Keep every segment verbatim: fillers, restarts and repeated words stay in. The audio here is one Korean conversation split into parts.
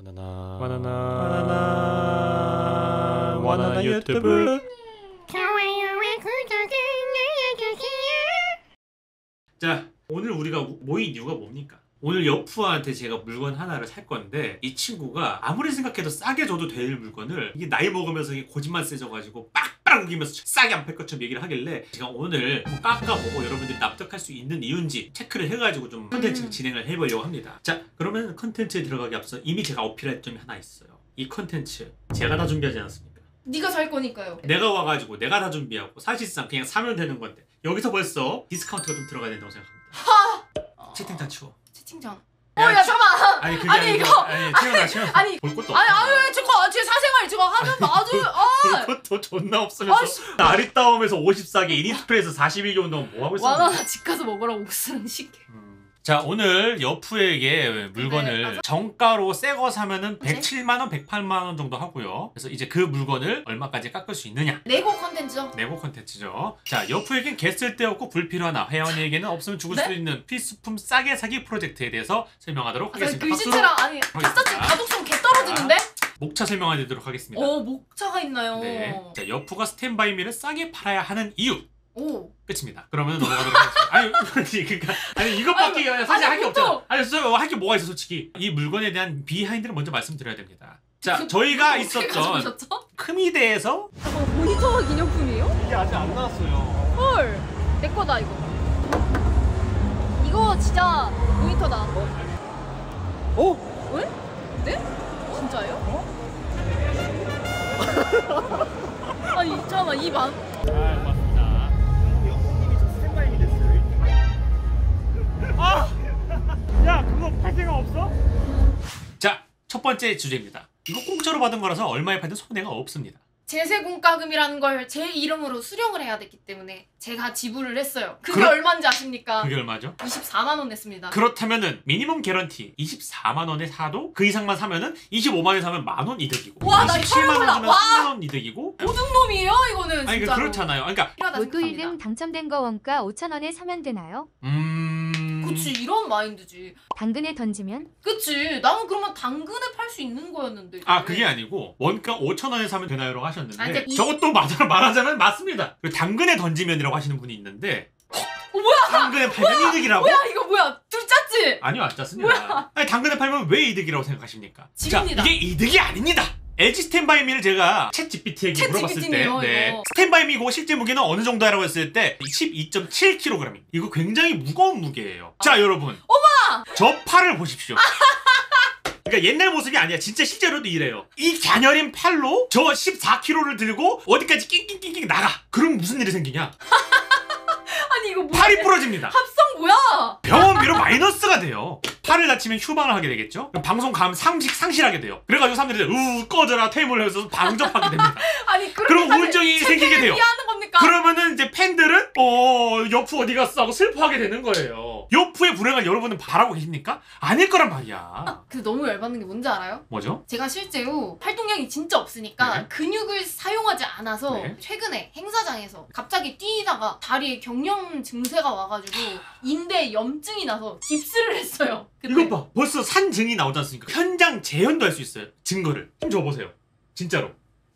바나나 바나나 바나나 바나나 유튜브. 좋아요와 구독을 눌러주세요. 자, 오늘 우리가 모인 이유가 뭡니까? 오늘 여프한테 제가 물건 하나를 살 건데 이 친구가 아무리 생각해도 싸게 줘도 될 물건을 이게 나이 먹으면서 이게 고집만 세져가지고 빡빡 우기면서 싸게 안 팔 것처럼 얘기를 하길래 제가 오늘 한번 깎아보고 여러분들이 납득할 수 있는 이유인지 체크를 해가지고 좀 컨텐츠를 음. 진행을 해보려고 합니다. 자, 그러면 컨텐츠에 들어가기 앞서 이미 제가 어필할 점이 하나 있어요. 이 컨텐츠 제가 다 준비하지 않았습니까? 네가 살 거니까요. 내가 와가지고 내가 다 준비하고 사실상 그냥 사면 되는 건데 여기서 벌써 디스카운트가 좀 들어가야 된다고 생각합니다. 하! 채팅창 치워. 채팅창. 야, 어야 잠깐. 아니 그게 아니, 아니고, 이거- 아니 채워놔 채워놔. 아니 볼 것도 아니 없어. 아니 저거 제 사생활 저거 하면 아주 아. 볼 것도 존나 없으면서 아이씨. 아리따움에서 오십사 개 이니스프레에서 사십일 개 운동 뭐 하고 있어? 와나 집 가서 먹으라고 옥수랑 시켜. 자, 오늘 여프에게 물건을 네, 맞아. 정가로 새 거 사면은 그치? 백칠만 원, 백팔만 원 정도 하고요. 그래서 이제 그 물건을 얼마까지 깎을 수 있느냐? 레고 컨텐츠죠. 네고 컨텐츠죠. 자, 여프에겐 개쓸 데 없고 불필요하나 회원에게는 없으면 죽을 네? 수도 있는 필수품 싸게 사기 프로젝트에 대해서 설명하도록 아, 하겠습니다. 글씨체랑 아니 가짜집 가독성 개 떨어지는데? 목차 설명하도록 하겠습니다. 어 목차가 있나요? 네. 자, 여프가 스탠바이미를 싸게 팔아야 하는 이유. 오. 끝입니다. 그러면 넘어가도록 하겠습니다. 아니, 그러니까 아니 이것밖에 아니, 사실 할 아니, 게 보통- 없잖아. 아니, 할 게 뭐가 있어 솔직히. 이 물건에 대한 비하인드를 먼저 말씀드려야 됩니다. 자, 그- 저희가 어떻게 있었던 가져오셨죠? 크미대에서 어, 모니터 기념품이에요? 이게 아직 안 나왔어요. 헐, 내 거다 이거. 이거 진짜 모니터다. 어? 왜? 네? 진짜예요? 아니 잠깐만 이 만. 아, 고맙습니다. 영수님이 저 스탠바이미 됐어요. 아! 야, 그거 팔 생각 없어? 자, 첫 번째 주제입니다. 이거 공짜로 받은 거라서 얼마에 팔든 손해가 없습니다. 제세공과금이라는 걸 제 이름으로 수령을 해야 됐기 때문에 제가 지불을 했어요. 그게 그럼- 얼마인지 아십니까? 그게 얼마죠? 이십사만 원 냈습니다. 그렇다면은 미니멈 개런티 이십사만 원에 사도 그 이상만 사면은 이십오만 원에 사면 만 원 이득이고 와, 나 이거 이십칠만 원 몰라. 주면 와. 삼만 원 이득이고 도둑놈이에요 이거는 아니 그 진짜로. 그렇잖아요. 그러니까 필요하다 로또 일 등 생각합니다. 당첨된 거 원가 오천 원에 사면 되나요? 음... 그치 이런 마인드지. 당근에 던지면? 그치 나는 그러면 당근에 팔 수 있는 거였는데. 아 그게 아니고 원가 오천 원에 사면 되나요라고 하셨는데 아, 이제 이- 저것도 맞아 말하자면 맞습니다. 그리고 당근에 던지면이라고 하시는 분이 있는데 어, 뭐야? 당근에 팔면 이득이라고? 뭐야 이거 뭐야? 둘 짰지? 아니요 안 짰습니다. 아니 당근에 팔면 왜 이득이라고 생각하십니까? 지금입니다. 자 이게 이득이 아닙니다. 엘지 스탠바이미를 제가 챗 지피티에게 챗 물어봤을 때 지피티네요, 네. 이거. 스탠바이미고 실제 무게는 어느 정도라고 했을 때 십이 점 칠 킬로그램입니다. 이거 굉장히 무거운 무게예요. 자 여러분 어마! 저 팔을 보십시오. 그러니까 옛날 모습이 아니야. 진짜 실제로도 이래요. 이 갸녀린 팔로 저 십사 킬로그램을 들고 어디까지 낑낑낑낑 나가. 그럼 무슨 일이 생기냐? 아니 이거 뭐야? 팔이 부러집니다. 합성 뭐야? 병원비로 마이너스가 돼요. 팔을 다치면 휴방을 하게 되겠죠? 그럼 방송 감 상식 상실하게 돼요. 그래가지고 사람들이 우 꺼져라 퇴임을 해서 방접하게 됩니다. 아니 그럼 우울증이 생기게 돼요. 피하는 겁니까? 그러면은 이제 팬들은 어 여프 어디 갔어 하고 슬퍼하게 되는 거예요. 여프의 불행을 여러분은 바라고 계십니까? 아닐 거란 말이야. 근데 너무 열받는 게 뭔지 알아요? 뭐죠? 제가 실제로 활동량이 진짜 없으니까 네. 근육을 사용하지 않아서 네. 최근에 행사장에서 갑자기 뛰다가 다리에 경련 증세가 와가지고 인대에 염증이 나서 깁스를 했어요. 그때. 이것 봐. 벌써 산증이 나오지 않습니까? 현장 재현도 할 수 있어요. 증거를. 힘 줘보세요. 진짜로.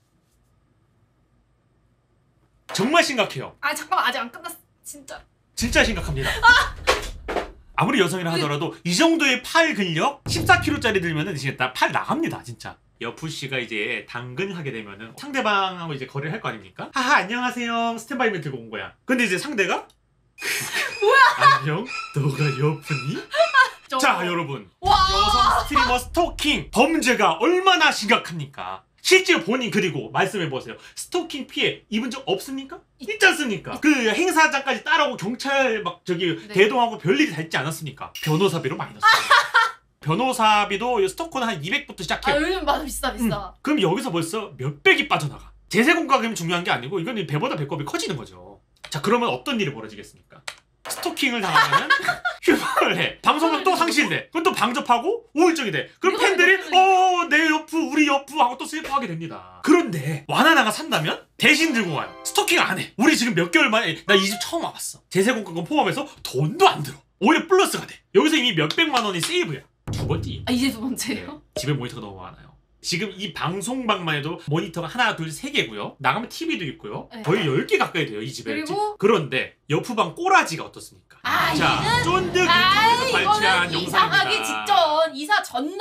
정말 심각해요. 아 잠깐만 아직 안 끝났어 진짜. 진짜 심각합니다. 아무리 여성이라 하더라도 이 정도의 팔 근력 십사 킬로그램짜리 들면은 이제 다 팔 나갑니다. 진짜. 여프 씨가 이제 당근하게 되면은 상대방하고 이제 거래를 할 거 아닙니까? 하하 안녕하세요. 스탠바이맨 들고 온 거야. 근데 이제 상대가 뭐야? 안녕? 너가 여프니? 저... 자 여러분 와. 여성 스트리머 스토킹 범죄가 얼마나 심각합니까? 실제 본인 그리고 말씀해보세요. 스토킹 피해 입은 적 없습니까? 있지 않습니까? 그 행사장까지 따라오고 경찰 막 저기 네. 대동하고 별일이 다 있지 않았습니까? 변호사비로 마이너스. 변호사비도 스토커는 한 이백부터 아 시작해요. 요즘 맞아 비싸 비싸. 음, 그럼 여기서 벌써 몇백이 빠져나가. 제세공과금이 중요한 게 아니고 이건 배보다 배꼽이 커지는 거죠. 자 그러면 어떤 일이 벌어지겠습니까? 스토킹을 당하면 휴방을 해. 방송은 또 상실돼. 그럼 또 방접하고 우울증이 돼. 그럼 이거를 팬들이 못 하는 어 내 여프 우리 여프 하고 또 슬퍼하게 됩니다. 그런데 와나나가 산다면 대신 들고 와요. 스토킹 안 해. 우리 지금 몇 개월 만에 나 이 집 처음 와봤어. 제세공과금 포함해서 돈도 안 들어. 오히려 플러스가 돼. 여기서 이미 몇백만 원이 세이브야. 두 번째. 아 이제 두 번째요? 네. 집에 모니터가 너무 많아요. 지금 이 방송방만 해도 모니터가 하나, 둘, 세 개고요. 나가면 티비도 있고요. 네. 거의 열 개 가까이 돼요, 이 집에. 그리고? 그런데 여프방 꼬라지가 어떻습니까? 아, 자, 쫀득 아 유튜브에서 발췌한 이거는 이사 가기 영상입니다. 직전 이사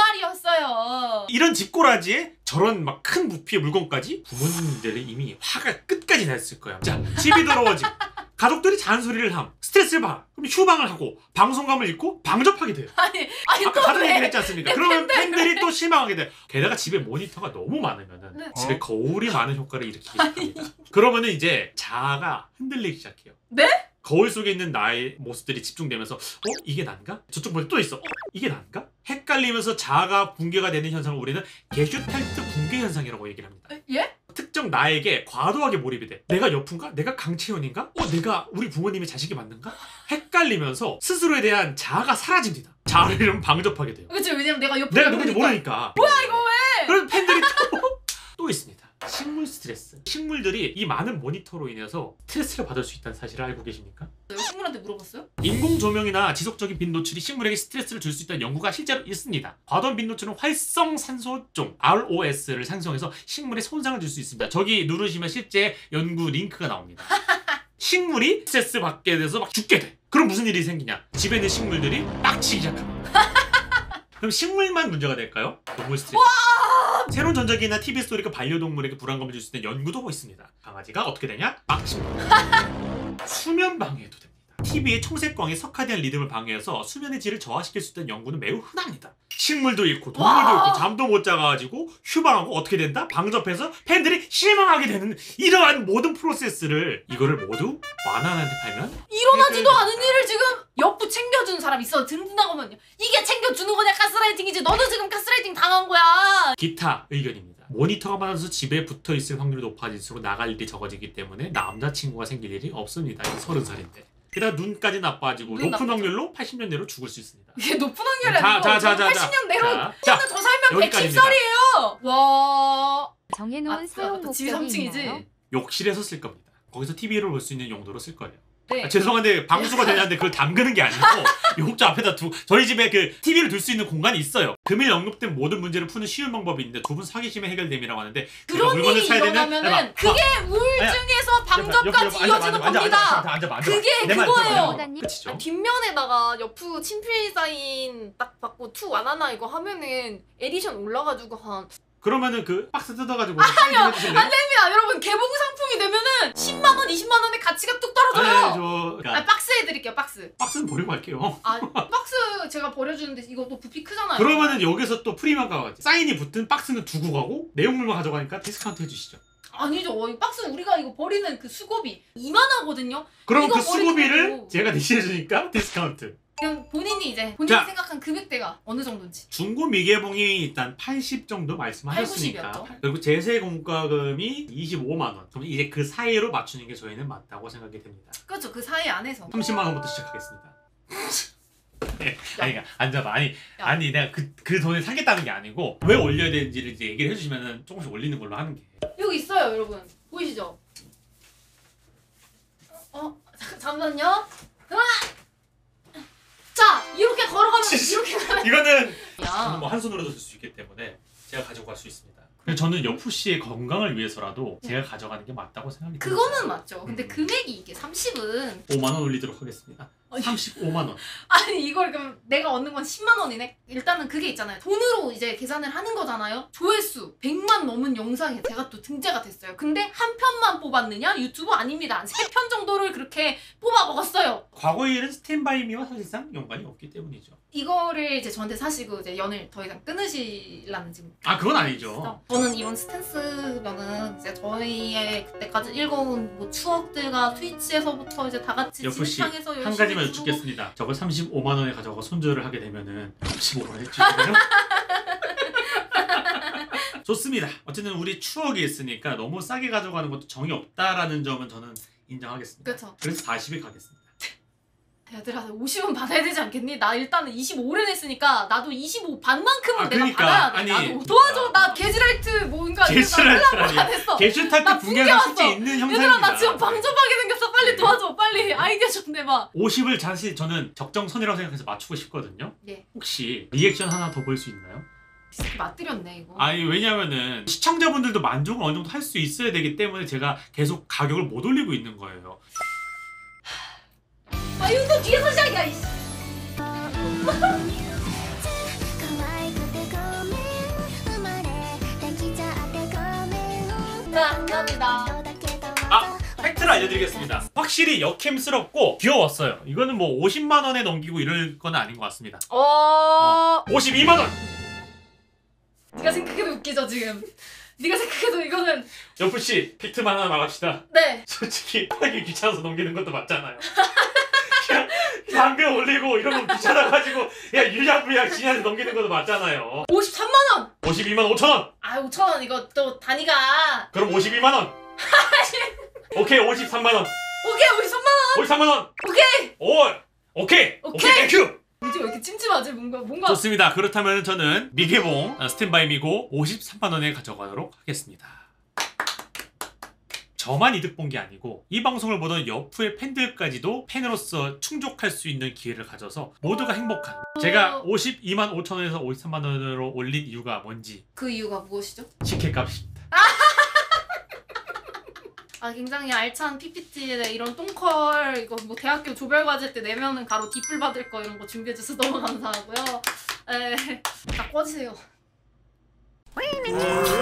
전날이었어요. 이런 집꼬라지에 저런 막 큰 부피의 물건까지 부모님들이 이미 화가 끝까지 났을 거야. 자, 집이 더러워지고 가족들이 잔소리를 함, 스트레스를 받아. 그럼 휴방을 하고 방송감을 잃고 방접하게 돼요. 아니 아니 아까 또 다른 왜? 얘기를 했지 않습니까? 그러면 팬들이 또 실망하게 돼. 게다가 집에 모니터가 너무 많으면은 네. 집에 거울이 많은 효과를 일으키기 시작합니다. 그러면은 이제 자아가 흔들리기 시작해요. 네? 거울 속에 있는 나의 모습들이 집중되면서 어? 이게 난가? 저쪽 보니 또 있어. 어? 이게 난가? 헷갈리면서 자아가 붕괴가 되는 현상을 우리는 게슈탈트 붕괴 현상이라고 얘기를 합니다. 예? 특정 나에게 과도하게 몰입이 돼. 내가 여프인가? 내가 강채연인가? 어? 내가 우리 부모님의 자식이 맞는가? 헷갈리면서 스스로에 대한 자아가 사라집니다. 자아를 잃으면 방접하게 돼요. 그치 왜냐면 내가 옆에 내가 누군지 모르니까. 뭐야 이거 왜? 그럼 팬들이 또, 또 있습니다. 식물 스트레스. 식물들이 이 많은 모니터로 인해서 스트레스를 받을 수 있다는 사실을 알고 계십니까? 식물한테 물어봤어요? 인공 조명이나 지속적인 빛 노출이 식물에게 스트레스를 줄 수 있다는 연구가 실제로 있습니다. 과도한 빛 노출은 활성산소종 알오에스를 생성해서 식물에 손상을 줄 수 있습니다. 저기 누르시면 실제 연구 링크가 나옵니다. 식물이 스트레스 받게 돼서 막 죽게 돼. 그럼 무슨 일이 생기냐? 집에 있는 식물들이 빡치기 시작합니다. 그럼 식물만 문제가 될까요? 동물 스트레스. 새로운 전자기기나 티비 스토리가 반려동물에게 불안감을 줄 수 있는 연구도 있습니다. 강아지가 어떻게 되냐? 빡칩니다. 수면 방해도 됩니다. 티비의 청색광이 석화된 리듬을 방해해서 수면의 질을 저하시킬 수 있다는 연구는 매우 흔합니다. 식물도 잃고 동물도 잃고 잠도 못 자가지고 휴방하고 어떻게 된다? 방접해서 팬들이 실망하게 되는 이러한 모든 프로세스를 이거를 모두 만화한테 팔면 일어나지도 않은 일을 지금 옆부 챙겨주는 사람 있어. 든든하고만요. 이게 챙겨주는 거냐 가스라이팅이지. 너도 지금 가스라이팅 당한 거야. 기타 의견입니다. 모니터가 많아서 집에 붙어있을 확률이 높아질수록 나갈 일이 적어지기 때문에 남자친구가 생길 일이 없습니다. 이제 서른 살인데. 게다가 눈까지 나빠지고 눈 높은 나쁘죠. 확률로 팔십 년 내로 죽을 수 있습니다. 이게 높은 확률이 자, 아니고 자, 자, 자, 팔십 년 내로 자, 자, 더 살면 여기까지입니다. 백십 살이에요. 와. 정해놓은 아, 사용 또 집이 목적이 삼 층이지? 있나요? 욕실에서 쓸 겁니다. 거기서 티비를 볼 수 있는 용도로 쓸 거예요. 네. 아, 죄송한데 방수가 되냐는데 그걸 담그는 게 아니고 욕조 앞에다 두 저희 집에 그 티비를 둘 수 있는 공간이 있어요. 금일 언급된 모든 문제를 푸는 쉬운 방법이 있는데 두 분 사귀시면 해결됨이라고 하는데 그런 일이 일어나면은 그게 우울증에서 방접까지 이어지는 겁니다. 앉아봐. 그게 내말 그거예요. 부모님? 끝이죠. 아니, 뒷면에다가 여프 친필 사인 딱 받고 투 와나나 이거 하면은 에디션 올라가지고 한 그러면은 그 박스 뜯어가지고 사인 좀 해주실래요? 안 됩니다. 여러분 개봉 상품이 되면은 십만 원, 이십만 원의 가치가 뚝 떨어져요. 아니, 저 그러니까 아, 박스 해드릴게요. 박스. 박스는 버리고 갈게요. 아 박스 제가 버려주는데 이거 또 부피 크잖아요. 그러면은 여기서 또 프리미엄가 가지. 사인이 붙은 박스는 두고 가고 내용물만 가져가니까 디스카운트 해주시죠. 아니죠. 이 박스 우리가 이거 버리는 그 수고비 이만하거든요. 그럼 이거 그 수고비를 버리는 거고. 제가 대신해주니까 디스카운트. 그냥 본인이 이제 본인이 자. 생각한 금액대가 어느 정도인지. 중고 미개봉이 일단 팔십 정도 말씀하셨으니까 팔, 구십이었죠. 그리고 제세 공과금이 이십오만 원. 그럼 이제 그 사이로 맞추는 게 저희는 맞다고 생각이 됩니다. 그렇죠. 그 사이 안에서. 삼십만 원부터 시작하겠습니다. 네, 아니 그러니까 앉아봐. 아니 야. 아니 내가 그 그 돈을 사겠다는 게 아니고 왜 올려야 되는지를 이제 얘기를 해주시면은 조금씩 올리는 걸로 하는 게. 여기 있어요, 여러분. 보이시죠? 어, 잠- 잠깐만요. 으아! 자, 이렇게 걸어가면 이렇게 가면 이거는 저는 야. 뭐 한 손으로도 들 수 있기 때문에 제가 가지고 갈 수 있습니다. 그래서 저는 여프 씨의 건강을 위해서라도 제가 가져가는 게 맞다고 생각이 듭니다. 그거는 맞죠. 근데 음. 금액이 이게 삼십은 오만 원 올리도록 하겠습니다. 아니. 삼십오만 원. 아니 이걸 그럼 내가 얻는 건 십만 원이네? 일단은 그게 있잖아요. 돈으로 이제 계산을 하는 거잖아요. 조회수 백만 넘은 영상이 제가 또 등재가 됐어요. 근데 한 편만 뽑았느냐? 유튜브 아닙니다. 세 편 정도를 그렇게 뽑아 먹었어요. 과거의 일은 스탠바이미와 사실상 연관이 없기 때문이죠. 이거를 이제 저한테 사시고 이제 연을 더 이상 끊으시라는 지금. 아 그건 아니죠. 저는 이런 스탠스면은 이제 저희의 그때까지 읽어온 뭐 추억들과 트위치에서부터 이제 다 같이 여프 씨 진탕해서 열심히 한 가지만 부르고 여쭙겠습니다. 저걸 삼십오만 원에 가져가 손절을 하게 되면은 십오만 원 해주시나요? 좋습니다. 어쨌든 우리 추억이 있으니까 너무 싸게 가져가는 것도 정이 없다라는 점은 저는 인정하겠습니다. 그렇죠. 그래서 사십에 가겠습니다. 얘들아 오십은 받아야 되지 않겠니? 나 일단은 이십오를 냈으니까 나도 이십오 반만큼은 아, 내가 그러니까, 받아야 돼. 아니, 나도 도와줘. 아, 나 게즈라이트 뭔가 게즈라이트라니. 나 됐어. 게슈탈트 나 붕괴가 붕괴 실제 왔어. 있는 형상입니다. 얘들아 나 지금 방접하게 생겼어. 빨리 도와줘. 빨리 아이디어 좀 내봐. 오십을 사실 저는 적정선이라고 생각해서 맞추고 싶거든요. 예. 혹시 리액션 하나 더 볼 수 있나요? 이 새끼 맞들였네 이거. 아니 왜냐면은 시청자분들도 만족을 어느 정도 할 수 있어야 되기 때문에 제가 계속 가격을 못 올리고 있는 거예요. 아 이거 뒤에서 시작이야. 이씨. 감사합니다. 아! 팩트를 알려드리겠습니다. 확실히 역캠스럽고 귀여웠어요. 이거는 뭐 오십만 원에 넘기고 이럴 건 아닌 것 같습니다. 어... 오십이만 원! 네가 생각해도 웃기죠 지금. 네가 생각해도 이거는 여프씨 팩트만 하나 말합시다. 네. 솔직히 하기 귀찮아서 넘기는 것도 맞잖아요. 그냥 방금 올리고 이런 거 귀찮아가지고 그냥 유야무야 지한테 넘기는 것도 맞잖아요. 오십삼만 원. 오십이만 오천 원! 아 오천 원 이거 또 단위가. 그럼 오십이만 원! 오케이 오십삼만 원! 오케이 오십삼만 원. 오십삼만 원! 오케이. 오! 오케이! 오케이 땡큐! 이제 왜 이렇게 찜찜하지 뭔가 뭔가. 좋습니다. 그렇다면 저는 미개봉 어, 스탠바이 미고 오십삼만 원에 가져가도록 하겠습니다. 저만 이득 본 게 아니고 이 방송을 보던 여프의 팬들까지도 팬으로서 충족할 수 있는 기회를 가져서 모두가 행복한, 제가 오십이만 오천 원에서 오십삼만 원으로 올린 이유가 뭔지 그 이유가 무엇이죠? 식혜값입니다. 아 굉장히 알찬 피피티에 이런 똥컬 이거 뭐 대학교 조별과제 때 내면은 바로 뒷불 받을 거 이런 거 준비해 주셔서 너무 감사하고요. 에, 다 꺼지세요.